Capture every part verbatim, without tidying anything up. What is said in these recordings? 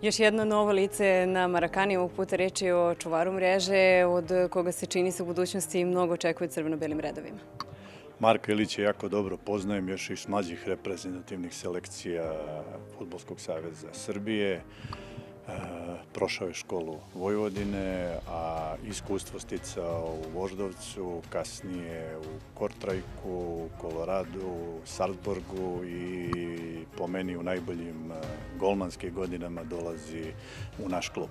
Još jedno novo lice na Marakani, ovog puta reč je o čuvaru mreže, od koga se čini se u budućnosti mnogo očekuje crveno-belim redovima. Marka Ilića jako dobro poznajem još iz mlađih reprezentativnih selekcija Fudbalskog saveza Srbije. Prošao je školu Vojvodine, a iskustvo sticao u Voždovcu, kasnije u Kortrajku, u Koloradu, Salzburgu i po meni u najboljim golmanskim godinama dolazi u naš klub.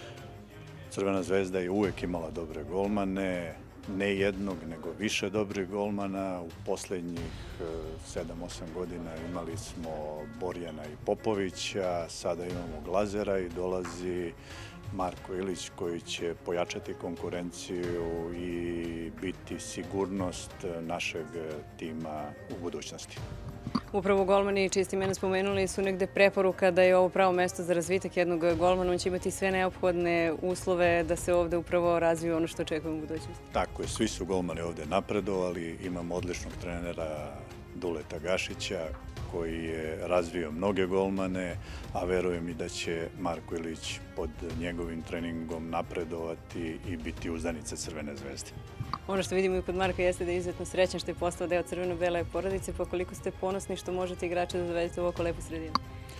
Crvena zvezda je uvek imala dobre golmane, ne jednog, nego više dobrih golmana. U poslednjih sedam osam godina imali smo Borjana i Popovića, sada imamo Glazera i dolazi Marko Ilić koji će pojačati konkurenciju i biti sigurnost našeg tima u budućnosti. Upravo golmani, čiji ste imena spomenuli, su negde preporuka da je ovo pravo mesto za razvitak jednog golmana. On će imati sve neophodne uslove da se ovde upravo razvije ono što očekujemo u budućnosti. Tako je, svi su golmani ovde napredovali. Imamo odličnog trenera Duleta Gašića koji je razvio mnoge golmane, a verujem i da će Marko Ilić pod njegovim treningom napredovati i biti uzdanica Crvene zvezde. Ono što vidimo i kod Marka jeste da je izuzetno srećan što je postao deo crveno-bele porodice, pa koliko ste ponosni što možete igrače da dovedete u ovako lepu sredinu?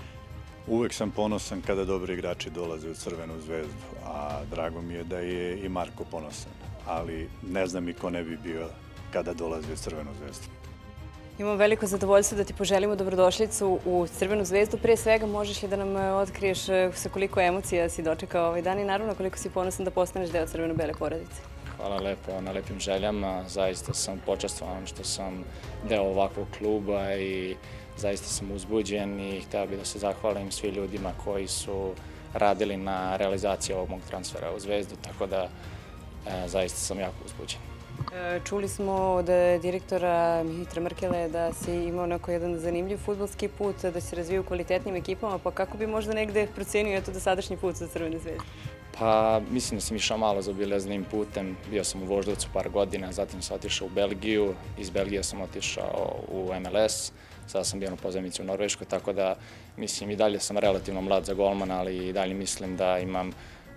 Uvek sam ponosan kada dobri igrači dolaze u Crvenu zvezdu, a drago mi je da je i Marko ponosan, ali ne znam i ko ne bi bio kada dolazi u Crvenu zvezdu. Imamo veliko zadovoljstvo da ti poželimo dobrodošlicu u Crvenu zvezdu. Pre svega, možeš li da nam otkriješ sa koliko emocija si dočekao ovaj dan i naravno koliko si ponosan da postaneš deo crveno-bele porodice? Hvala lepo na lepim željama. Zaista sam počastvovan što sam deo ovakvog kluba i zaista sam uzbuđen i hteo bih da se zahvalim svim ljudima koji su radili na realizaciji ovog mog transfera u Zvezdu, tako da zaista sam jako uzbuđen. Čuli smo od direktora Mihitra Mrkele da si imao onako jedan zanimljiv fudbalski put, da se razvija u kvalitetnim ekipama, pa kako bi možda negde procenio eto dosadašnji put za Crvene zvezde? Pa mislim da sam išao malo zaobilaznim putem, bio sam u Voždovcu par godina, zatim sam otišao u Belgiju, iz Belgije sam otišao u M L S, sada sam bio na pozajmici u Norveškoj, tako da mislim i dalje sam relativno mlad za golmana, ali i dalje mislim da imam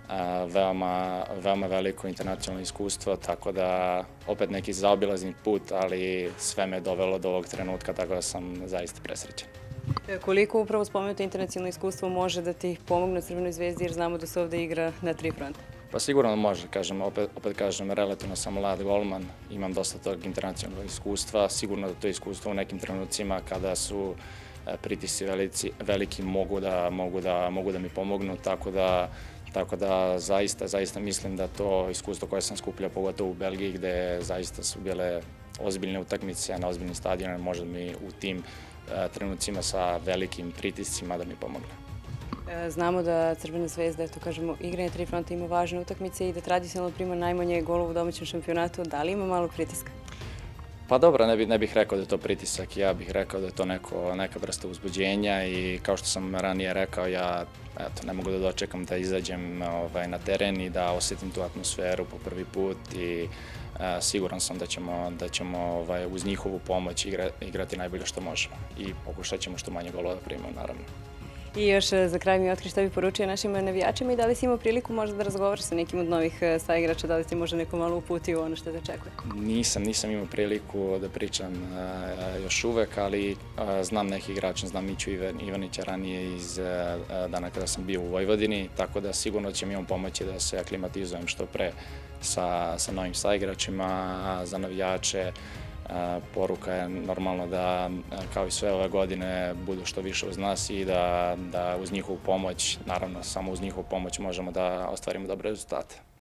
veoma, veoma veliko internacionalno iskustvo, tako da opet neki zaobilazni put, ali sve me dovelo do ovog trenutka, tako da sam zaista presrećen. Koliko upravo spomenuto internacionalno iskustvo može da ti pomogne u Crvenoj zvezdi, jer znamo da se ovde igra na tri fronta? Pa sigurno može, kažem, opet, opet kažem, relativno sam mlad golman, imam dosta tog internacionalnog iskustva, sigurno da to iskustvo u nekim trenucima kada su pritisci veliki, veliki mogu da, mogu da, mogu da mi pomognu, tako da Tako da zaista, zaista mislim da to iskustvo koje sam skupljao, pogotovo u Belgiji, gde zaista su bile ozbiljne utakmice na ozbiljnim stadionima, može mi u tim trenucima sa velikim pritiscima da mi pomogne. Znamo da Crvena zvezda, eto kažemo, igra na tri fronta ima važne utakmice i da tradicionalno prima najmanje golova u domaćem šampionatu. Da li ima malo pritiska? Pa dobro, ne, bi, ne bih rekao da je to pritisak, ja bih rekao da je to neko, neka vrsta uzbuđenja i kao što sam ranije rekao, ja eto, ne mogu da dočekam da izađem ovaj, na teren i da osetim tu atmosferu po prvi put i e, siguran sam da ćemo, da ćemo ovaj, uz njihovu pomoć igra, igrati najbolje što možemo i pokušat ćemo što manje golova da primimo, naravno. I još za kraj mi otkri šta bi poručio našim navijačima i da li si imao priliku možda da razgovaraš sa nekim od novih saigrača, da li ti možda neko malo uputio ono što te očekuje? Nisam, nisam imao priliku da pričam još uvek, ali znam neki igrača, znam Miću Ivanića ranije iz dana kada sam bio u Vojvodini, tako da sigurno će mi on pomoći da se aklimatizujem što pre sa, sa novim saigračima, a za navijače poruka je normalno da, kao i sve ove godine, budu što više uz nas i da, da uz njihovu pomoć, naravno samo uz njihovu pomoć možemo da ostvarimo dobre rezultate.